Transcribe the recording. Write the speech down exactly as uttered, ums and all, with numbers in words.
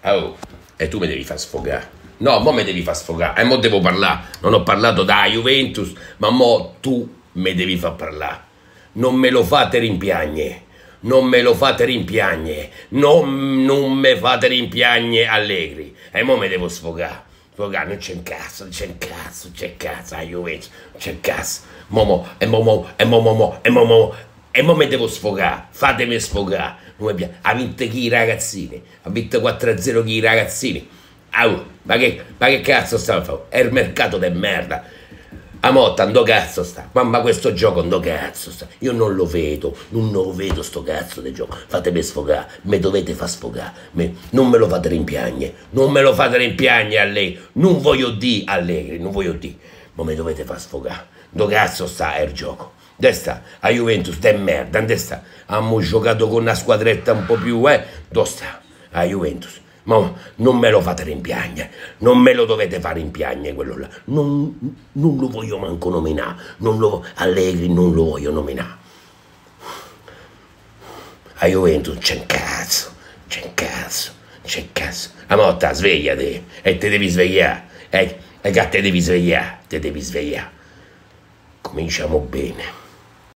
Oh, e tu mi devi far sfogare. No, mo mi devi far sfogare. E mo devo parlare. Non ho parlato da Juventus, ma mo tu mi devi far parlare. Non me lo fate rimpiagne. Non me lo fate rimpiagne. Non, non me fate rimpiagne Allegri. E mo mi devo sfogare. Sfogare, non c'è un cazzo, non c'è un cazzo, non c'è un cazzo. A Juventus, non c'è un cazzo. Mo mo, e mo mo, e mo mo mo, e mo mo. E mo mi devo sfogare. Fatemi sfogare. Non mi piace. Ha vinto chi i ragazzini? Ha vinto quattro a zero chi i ragazzini? Oh, ma, che, ma che cazzo sta a fare? È il mercato de merda. A motta, ando cazzo sta. Mamma, questo gioco ando cazzo sta. Io non lo vedo, non lo vedo sto cazzo di gioco. Fatemi sfogare, me dovete far sfogare. Me, non me lo fate rimpiagne, non me lo fate rimpiagne a lei. Non voglio di Allegri, non voglio di. Ma me dovete far sfogare. Do cazzo sta è il gioco. Dove sta? A Juventus, de merda, dove sta? Abbiamo giocato con una squadretta un po' più, eh? Dove sta? A Juventus. Ma non me lo fate rimpiagne, non me lo dovete fare rimpiagne quello là. Non, non lo voglio manco nominare, non lo, Allegri non lo voglio nominare. A Juventus c'è un cazzo, c'è un cazzo, c'è un cazzo. A motta, svegliati, e te devi svegliare, e, e che te devi svegliare, te devi svegliare. Cominciamo bene.